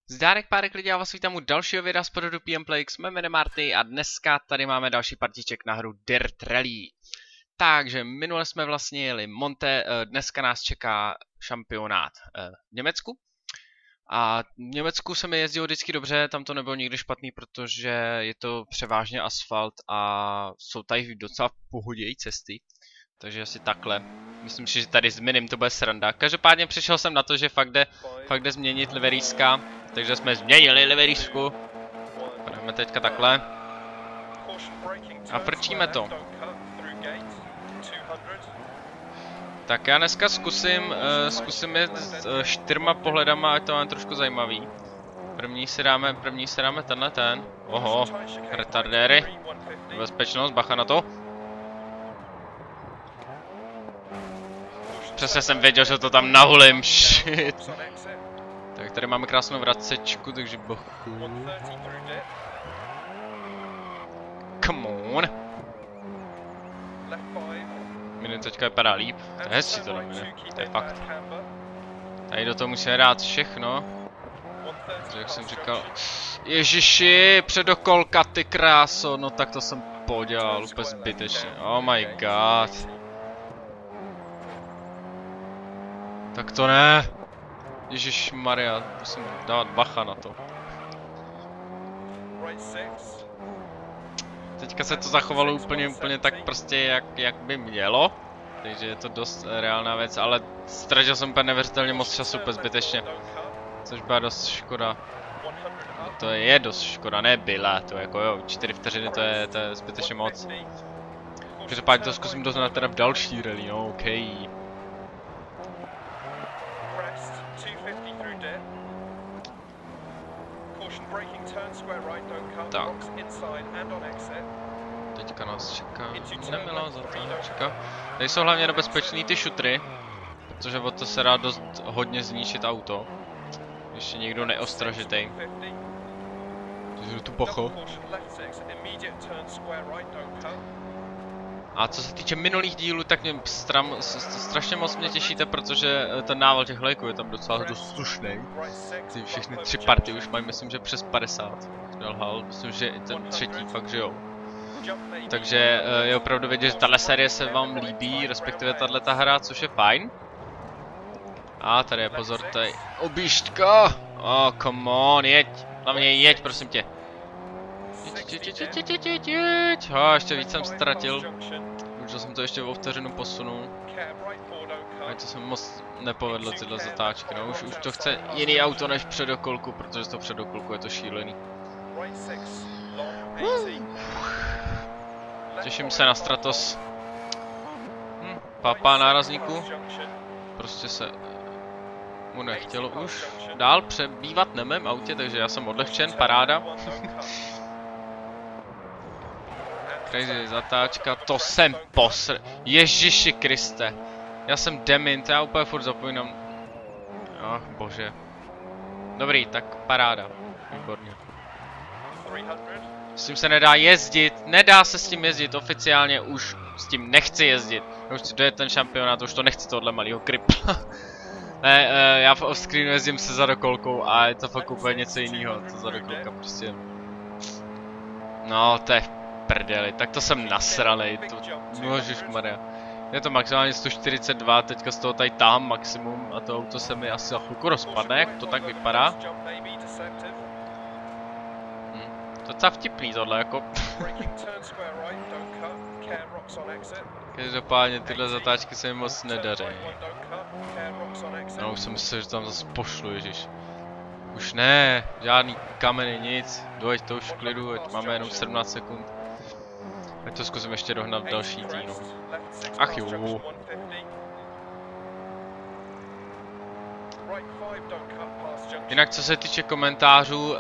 Zdárek párek lidí, já vás vítám u dalšího videa z pořadu PMPlayX, jsme jmenem Marty a dneska tady máme další partiček na hru Dirt Rally. Takže minule jsme vlastně jeli Monte, dneska nás čeká šampionát v Německu. A v Německu se mi jezdilo vždycky dobře, tam to nebylo nikdy špatný, protože je to převážně asfalt a jsou tady docela v pohodě cesty. Takže asi takhle. Myslím si, že tady s minim to bude sranda. Každopádně přišel jsem na to, že fakt jde změnit liveríska. Takže jsme změnili liverísku. Jdeme teďka takhle. A frčíme to. Tak já dneska zkusím jet s 4 pohledama, ať to mám trošku zajímavý. První si dáme tenhle ten. Oho, retardéry. Bezpečnost, bacha na to. Přesně jsem věděl, že to tam nahulím, shit. Tak tady máme krásnou vracečku, takže bohu. Come on. Mini teďka vypadá líp. To je hezčí tohle, mini. To je fakt. Tady do toho musíme dát všechno. Takže jak jsem říkal. Ježiši, předokolka, ty kráso. No tak to jsem podělal úplně zbytečně. Oh my god. Tak to ne. Ježišmarja, musím dávat bacha na to. Teďka se to zachovalo úplně tak prostě jak by mělo. Takže je to dost reálná věc, ale ztratil jsem úplně neuvěřitelně moc času úplně zbytečně. Což byla dost škoda. No to je dost škoda, nebyla to jako jo, 4 vteřiny to je zbytečně moc. Každopádně to zkusím doznat teda v další rally, no okej. Tak. Teďka nás čeká nemilá zatáčka. Tady jsou hlavně nebezpečný ty šutry, protože o to se dá dost hodně zničit auto. Ještě někdo neostražitej. Takže tu pocho. A co se týče minulých dílů, tak mě strašně moc mě těšíte, protože ten nával těch lajků je tam docela dost slušnej. Ty všechny 3 party už mají, myslím, že přes 50. Nelhal, myslím, že i ten třetí fakt, že jo. Takže je opravdu vidět, že tahle série se vám líbí, respektive tato hra, což je fajn. A tady je pozor, tady objížďka. Oh, come on, jeď. Hlavně jeď, prosím tě. Jeď. Ještě víc jsem ztratil. Už jsem to ještě o vteřinu posunul. A to se moc nepovedlo tyhle zatáčky, no. Už to chce jiný auto než předokolku, protože z toho předokolku je to šílený. Těším se na Stratos. Papa nárazníku. Prostě se mu nechtělo už dál přebývat na mém autě, takže já jsem odlehčen, paráda. Crazy zatáčka, to jsem Ježiši Kriste. Já jsem demint, já úplně furt zapomínám. Ach bože. Dobrý, tak paráda. Výborně. S tím se nedá jezdit, nedá se s tím jezdit oficiálně, už s tím nechci jezdit. Už to je ten šampionát, už to nechci tohle malýho kripla. Ne, já v offscreenu jezdím se zadokolkou a je to fakt úplně něco jiného, to zadokolka prostě. No, to je v prdeli, tak to jsem nasranej, to, nožišmarja. Je to maximálně 142, teďka z toho tady táhám maximum a to auto se mi asi za chvilku rozpadne, jak to tak vypadá. Docela vtipný tohle, jako. Každopádně tyhle zatáčky se mi moc nedaří. No už jsem myslel, že tam zase pošlu, ježiš. Už ne, žádný kameny, nic. Dojď to už v klidu, ať máme jenom 17 sekund. Ať to zkusím ještě dohnat v další tý, no. Ach jo. Jinak co se týče komentářů,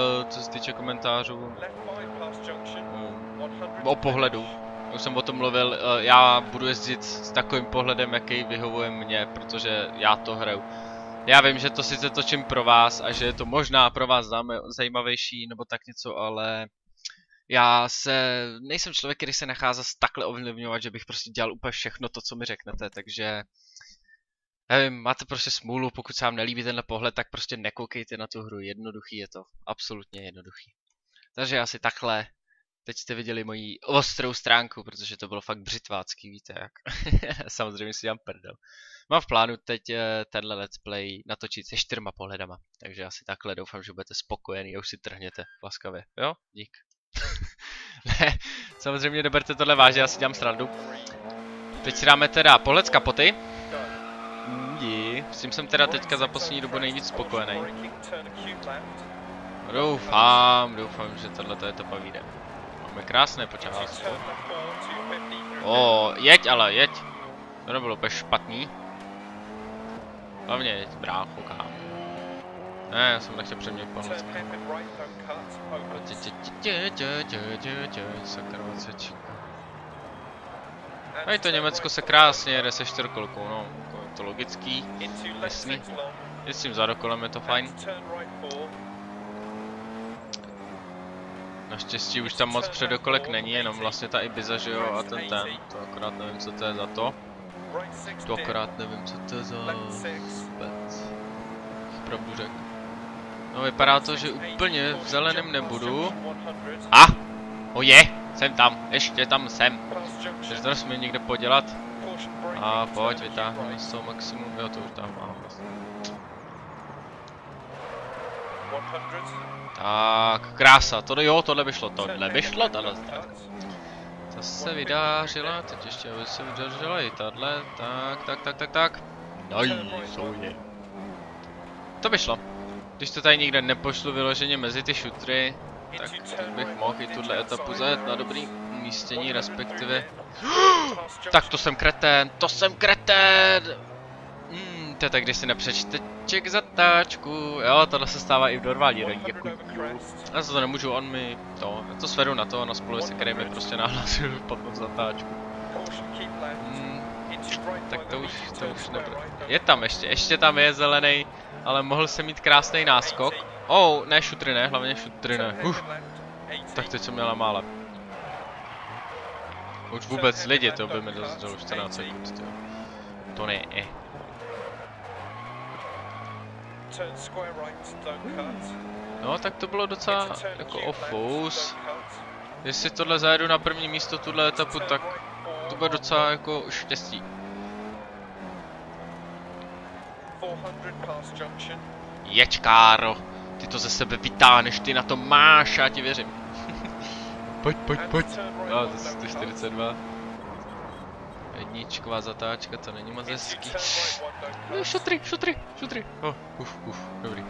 o pohledu, už jsem o tom mluvil, já budu jezdit s takovým pohledem, jaký vyhovuje mně, protože já to hraju. Já vím, že to sice točím pro vás a že je to možná pro vás zajímavější nebo tak něco, ale já nejsem člověk, který se nechá zase takhle ovlivňovat, že bych prostě dělal úplně všechno to, co mi řeknete, takže Nevím, máte prostě smůlu, pokud se vám nelíbí tenhle pohled, tak prostě nekoukejte na tu hru, jednoduchý je to, absolutně jednoduchý. Takže asi takhle, teď jste viděli moji ostrou stránku, protože to bylo fakt břitvácký, víte jak. Samozřejmě si dělám prdel. Mám v plánu teď tenhle let's play natočit se 4 pohledama, takže asi takhle doufám, že budete spokojení a už si trhněte laskavě, jo? Dík. Ne, samozřejmě neberte tohle vážně, já si dělám srandu. Teď si dáme teda pohled z kapoty. S tím jsem teda teďka za poslední dobu nejvíc spokojený. Doufám, že tohle etapa vyjde. Máme krásné počasí. Jeď ale, jeď. To nebylo úplně špatný. Hlavně jeď, brácho, kam. Ne, já jsem nechtěl přeměnit pohled. A to Německo se krásně jede se 4kolkou, no, to logický, jasný. Jezdím za dokolem, je to fajn. Naštěstí už tam moc předokolek není, jenom vlastně ta Ibiza, že jo, a ten, to akorát nevím, co to je za to. To akorát nevím, co to je za vůbec. Prabuřek. No vypadá to, že úplně v zeleném nebudu. Jsem tam, ještě tam jsem. Takže to nesmím někde podělat. A pojď, vytáhneme z toho maximum, jo to už tam mám vlastně. Tak, krása, tohle by šlo, tohle. Zase vydářila, teď ještě aby se vydářila i tahle, tak. No, jsou je. To by šlo. Když to tady nikde nepošlu vyloženě mezi ty šutry, tak bych mohl i tuhle etapu zajet na dobrý umístění, respektive... Tak to jsem kretén! To je tak, když si nepřečte ček zatáčku. Jo, tohle se stává i v normální rally. Já to nemůžu, on mi to... Já to svedu na to, na spoluvici, který mi prostě nahlásil potom zatáčku. Tak to už nebude. Je tam ještě tam je zelený, ale mohl jsem mít krásný náskok. Ne, šutry ne, hlavně šutry ne. Tak teď jsem měla mále. Už vůbec lidi, to by mi dalo 14 sekund, to ne. No, tak to bylo docela jako ofous. Jestli tohle zajedu na první místo tuhle etapu, tak to bude docela jako štěstí. Jeď, Káro, ty to ze sebe vytáhneš, ty na to máš, já ti věřím. Pojď. No, to je 142. Jedničková zatáčka, to není moc hezký. Šutry. Dobrý.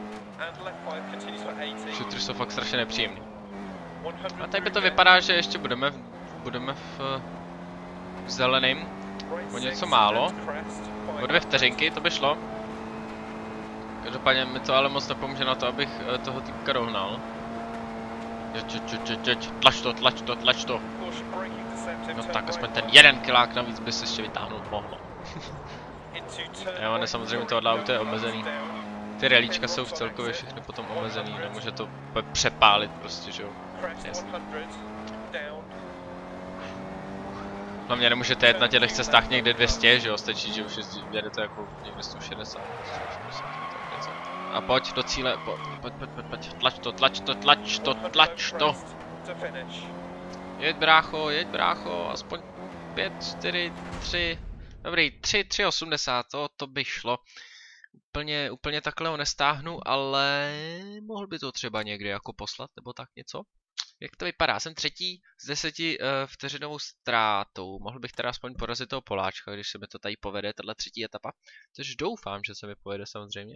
Šutry jsou fakt strašně nepříjemný. A tady by to vypadá, že ještě budeme v zeleným. O něco málo. O 2 vteřinky, to by šlo. Každopádně mi to ale moc nepomůže na to, abych toho týpka dohnal. Tlač to. No tak, aspoň ten 1 kilák navíc by se ještě vytáhnout mohlo. Jo, ne, samozřejmě tohle auto je omezený. Ty relíčka jsou celkově všechny potom omezený, nemůže to přepálit prostě, že jo. Hlavně nemůžete jet na těch cestách někde 200, že jo, stačí, že už jedete jako někde 160. A pojď do cíle, pojď. Tlač to. Jeď brácho, aspoň 5, 4, 3, dobrý, 3,80, to by šlo. Úplně takhle ho nestáhnu, ale mohl by to třeba někde jako poslat, nebo tak něco. Jak to vypadá? Jsem třetí s 10 vteřinovou ztrátou. Mohl bych teda aspoň porazit toho Poláčka, když se mi to tady povede, tahle třetí etapa. Což doufám, že se mi povede samozřejmě.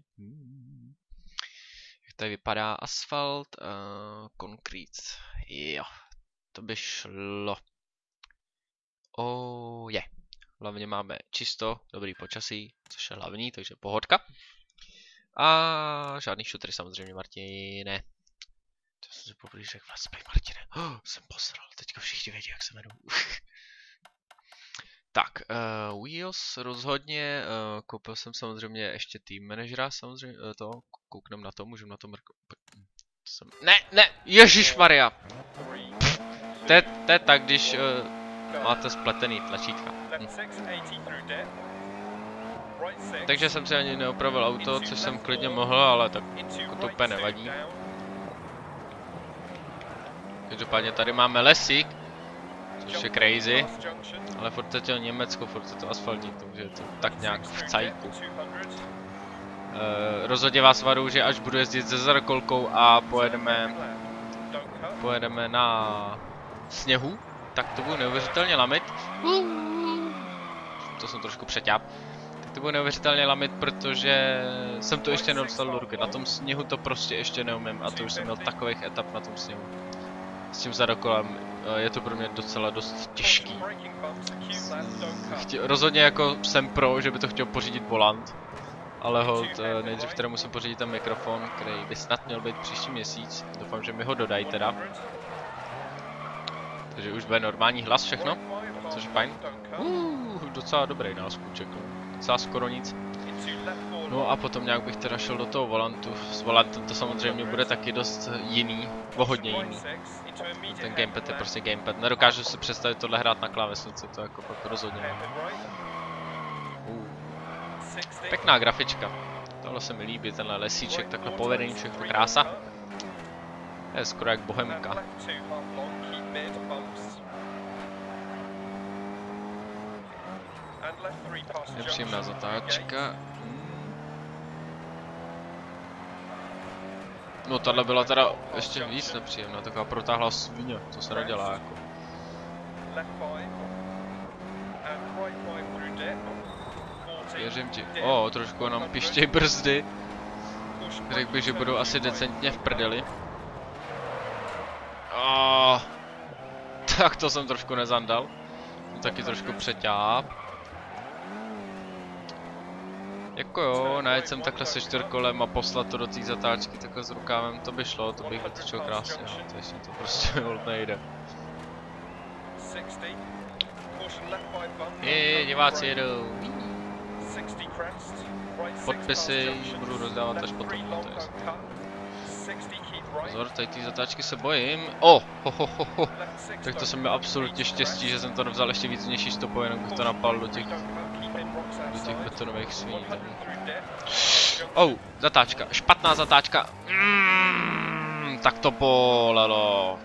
Jak tady vypadá asfalt, konkrét. Jo, to by šlo. Hlavně máme čisto, dobrý počasí, což je hlavní, takže pohodka. A žádný šutry samozřejmě, Martine. To jsem si poprvé řekl vlastně, Martine. Jsem posral, teďka všichni vědí, jak se jmenuji. Tak, Wheels rozhodně, koupil jsem samozřejmě ještě tým manažera, samozřejmě to, kouknem na to, můžeme na to mrknout. Ne, ježišmarja! To je tak, když máte spletený tlačítka. Takže jsem si ani neopravil auto, což jsem klidně mohl, ale tak jako to úplně nevadí. Každopádně tady máme lesík, což je crazy, ale furt je to Německo, furt je to asfaltní, takže je to tak nějak v cajku. Rozhodně vás varuju, že až budu jezdit se zrkolkou a pojedeme na sněhu, tak to budu neuvěřitelně lamit. To jsem trošku přeťáp. Tak to budu neuvěřitelně lamit, protože jsem to ještě nedostal do ruky. Na tom sněhu to prostě ještě neumím a to už jsem měl takových etap na tom sněhu. S tím zadokolem je to pro mě docela dost těžký. Rozhodně jako jsem pro, že by to chtěl pořídit volant. Ale hold, nejdřív teda musím pořídit ten mikrofon, který by snad měl být příští měsíc. Doufám, že mi ho dodají teda. Takže už bude normální hlas všechno, což je fajn. Docela dobrý náskůček, docela skoro nic. No a potom nějak bych teda šel do toho volantu. S volantem to samozřejmě bude taky dost jiný, hodně jiný. Ten gamepad je prostě gamepad. Nedokážu si představit tohle hrát na klávesnici, to jako fakt rozhodně ne. Pěkná grafička. Tohle se mi líbí, tenhle lesíček, takhle povedený, všechno krása. Je skoro jak bohemka. Nepříjemná zatáčka. No tahle byla teda ještě víc nepříjemná, taková protáhlá svině, to se nedělá jako. Věřím ti. Trošku nám pištěj brzdy. Řekl bych, že budou asi decentně v prdeli. Tak to jsem trošku nezandal. Taky trošku přeťáp. Jako jo, najet jsem takhle se čtyřkolem a poslat to do té zatáčky takhle s rukávem, to by šlo, to bych vytočil krásně, no, to ještě to prostě nejde. Diváci jedou. Podpisy budu rozdávat až potom, no, to je jasný. Pozor, tady ty zatáčky se bojím. Tak to jsem měl absolutně štěstí, že jsem to vzal ještě víc vnější stopou, jenom bych to napal do těch betonových svíní. Zatáčka, špatná zatáčka. Tak to bolelo,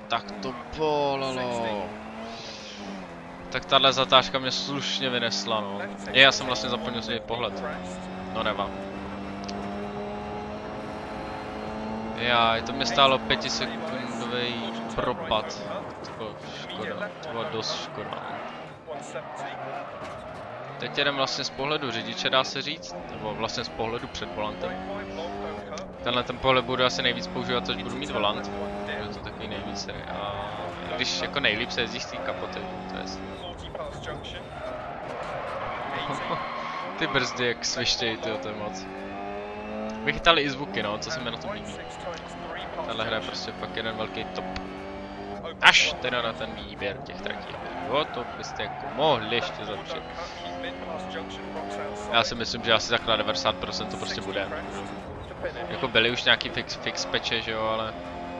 Tak tahle zatáčka mě slušně vynesla, no. Já jsem vlastně zapomněl svůj pohled. No nevá. To mě stálo 5sekundový propad. To bylo škoda, to bylo dost škoda. Teď jdem vlastně z pohledu řidiče, dá se říct, nebo vlastně z pohledu před volantem. Tenhle ten pohled budu asi nejvíc používat, až budu mít volant. Je to takový nejvíc, a když jako nejlíp se jezdí z té kapoty, to je jasný. Ty brzdy jak svištějí, to je moc. Vychytali i zvuky, no, co se mi na tom líbí. Tahle hra je prostě fakt jeden velký top. Až teda na ten výběr těch tratí. To byste jako mohli ještě zlepšit. Já si myslím, že asi takhle 90% to prostě bude. Jako byly už nějaký fix patche, že jo, ale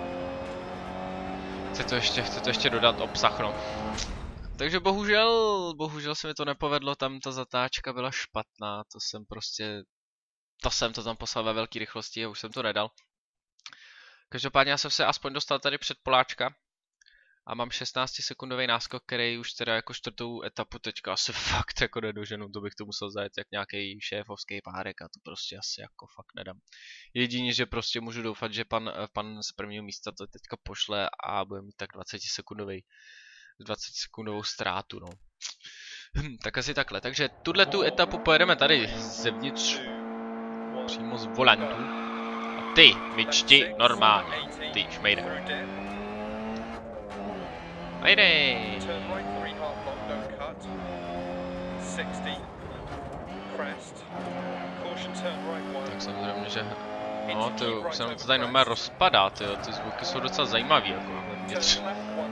chce to ještě dodat obsah, no. Takže bohužel se mi to nepovedlo, tam ta zatáčka byla špatná, to jsem to tam poslal ve velké rychlosti a už jsem to nedal. Každopádně já jsem se aspoň dostal tady před Poláčka a mám 16sekundový náskok, který už teda jako čtvrtou etapu teďka asi fakt jako nedoženu, to bych to musel zajet jak nějaký šéfovský párek a to prostě asi jako fakt nedám. Jedině, že prostě můžu doufat, že pan z prvního místa to teďka pošle a bude mít tak 20sekundovou ztrátu, no. Tak asi takhle, takže tu etapu pojedeme tady zevnitř, přímo z volantu. A ty, vyčti normálně, ty šmejde. Majdej! Tak samozřejmě, že... No, už se nám to tady normálně rozpadá, ty zvuky jsou docela zajímavý, jako vnitř.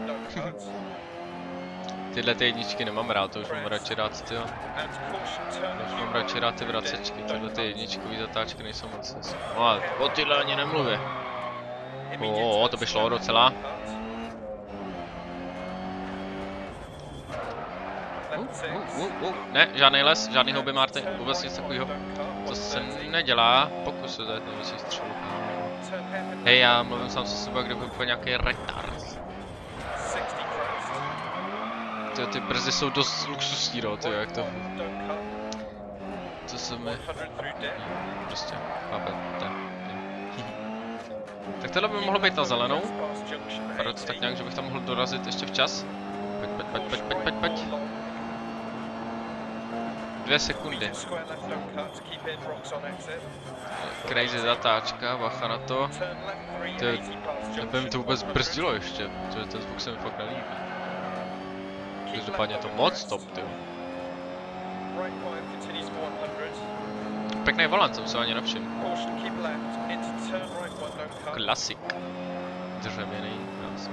Tyhle ty jedničky nemám rád, to už mám radši rád, tyjo. Už mám radši rád ty vracečky, tyhle ty jedničkový zatáčky nejsou moc hezky. No a o tyhle ani nemluvě. To by šlo docela. Ne, žádný les, žádný houby Marty, vůbec nic takového. To se nedělá, pokus se dát nebo si střelu. Hej, já mluvím sám se sebou, kdyby úplně nějaký retard. Ty brzdy jsou dost luxusní, no, ty jak to... To se mi... Prostě, chápete. Tak tohle by mohlo být na zelenou. Vypadá to tak nějak, že bych tam mohl dorazit ještě včas. Pojď. 2 sekundy. Crazy zatáčka, bacha na to. Neby mi to vůbec brzdilo ještě, protože ten zvuk se mi fakt nelíbí. Každopádně je to moc top, tyjo. Pěkný volant, jsem se ani nevšiml. Klasik. Dřevěný, jasný.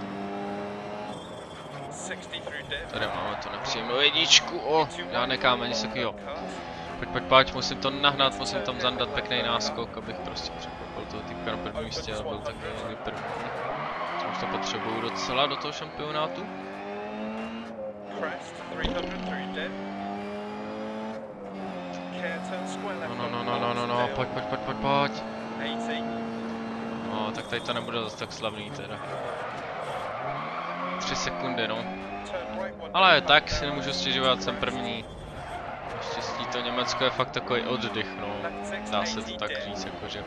Tady máme tu nepříjemnou jedničku, žádné kámen, se takovýho. Pojď, musím to nahnat, musím tam zandat pěkný náskok, abych prostě překvapil toho týpka na prvním místě a byl taky někdy první. Už to potřebuju docela do toho šampionátu. No, pojď. No, tak tady to nebude zase tak slavný teda. 3 sekundy, no. Ale tak si nemůžu stěžovat, jsem první. Naštěstí to Německo je fakt takový oddych, no. Dá se to tak říct, jakože.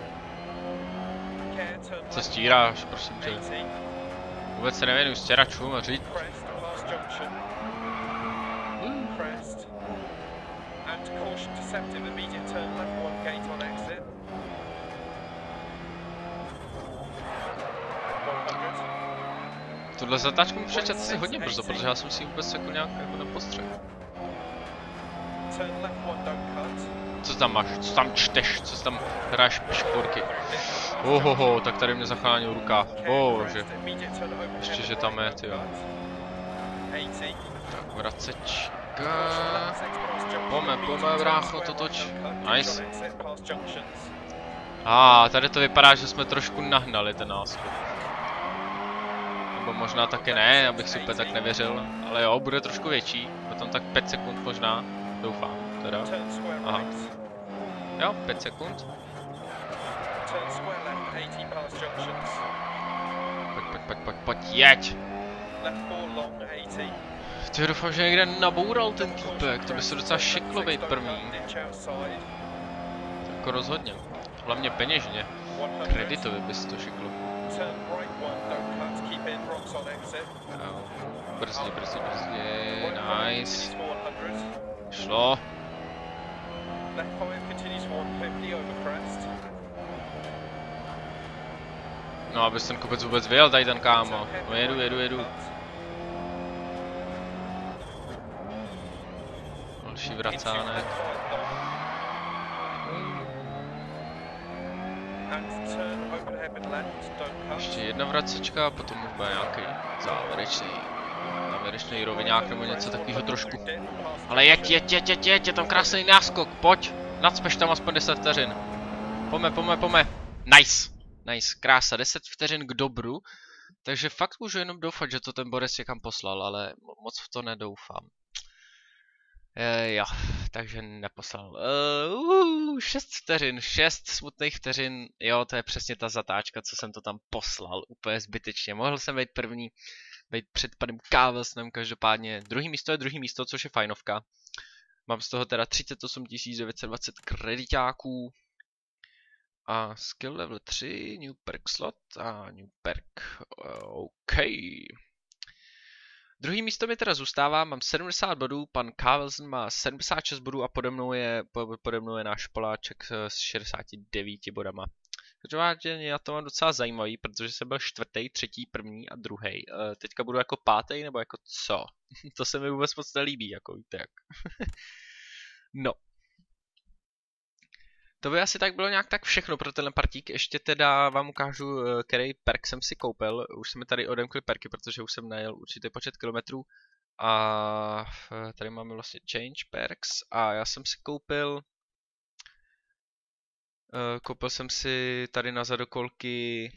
Co stíráš, prosím tě? Vůbec se nevěnuju stěračům a říct. Tuhle zatáčku mi přečet asi hodně brzo, protože já jsem si vůbec jako nějak jako nepostřehl. Co tam máš? Co tam čteš? Co tam hráš šporky? Ohoho, tak tady mě zachránil ruka. Bože. Ještě, že tam je, tyjo. Tak, vracečka. Pome, brácho, to toč. Nice. Tady to vypadá, že jsme trošku nahnali ten náskok. Nebo možná taky ne, abych si úplně tak nevěřil. Ale jo, bude trošku větší. Bude tam tak 5 sekund možná. Doufám, teda. Aha. Jo, 5 sekund. Pojď, jeď! Ty doufám, že někde naboural ten týpek, to by se docela šiklo být první. Jako rozhodně. Hlavně peněžně. Kreditově by se to šiklo. Brzdě, nice. Šlo. No, abys ten kopec vůbec vyjel tady ten kámo. No jedu. Další vracánek. Ještě jedna vracečka a potom už bude nějaký závěrečný roviňák nebo něco takového trošku. Ale jeď, je tam krásný náskok, pojď. Nacpeš tam aspoň 10 vteřin. Pome. Nice, krása, 10 vteřin k dobru. Takže fakt můžu jenom doufat, že to ten Borec někam poslal, ale moc v to nedoufám. Jo, takže neposlal. 6 vteřin, 6 smutných vteřin, jo, to je přesně ta zatáčka, co jsem to tam poslal, úplně zbytečně. Mohl jsem být první, být před panem Kávelsnem, každopádně druhý místo je druhý místo, což je fajnovka. Mám z toho teda 38 920 kreditáků. A skill level 3, new perk slot a new perk, OK. Druhý místo mi teda zůstává, mám 70 bodů, pan Kavelsen má 76 bodů a pode mnou je náš Poláček s 69 bodama. Takže já to mám docela zajímavý, protože jsem byl čtvrtý, třetí, první a druhý. Teďka budu jako pátý nebo jako co? To se mi vůbec moc nelíbí, jako víte jak. No. To by asi tak bylo nějak tak všechno pro tenhle partík. Ještě teda vám ukážu, který perk jsem si koupil. Už jsme tady odemkli perky, protože už jsem najel určitý počet kilometrů. A tady máme vlastně change perks. A já jsem si koupil jsem si tady na zadokolky,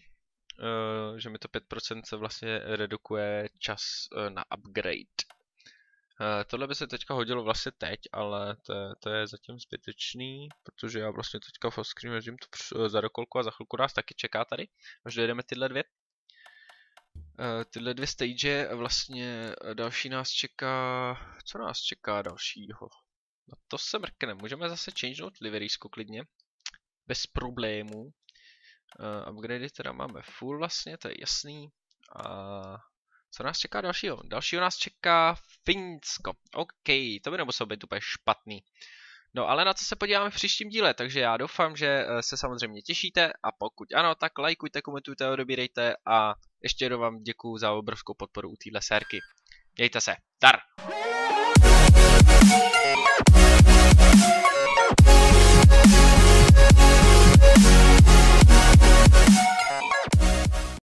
že mi to 5% se vlastně redukuje čas na upgrade. Tohle by se teďka hodilo vlastně teď, ale to je zatím zbytečný, protože já vlastně teďka v offscreen jezdím tu za dokolku a za chvilku nás taky čeká tady, až dojedeme tyhle dvě. Tyhle dvě stage vlastně další nás čeká, co nás čeká dalšího? No to se mrkne, můžeme zase changenout liverysku klidně, bez problémů. Upgradey teda máme full vlastně, to je jasný. A co nás čeká dalšího? Dalšího nás čeká Finsko. OK, to by nemuselo být úplně špatný. No ale na to se podíváme v příštím díle, takže já doufám, že se samozřejmě těšíte a pokud ano, tak lajkujte, komentujte, odebírejte a ještě jednou vám děkuju za obrovskou podporu u téhle sérky. Mějte se, dar!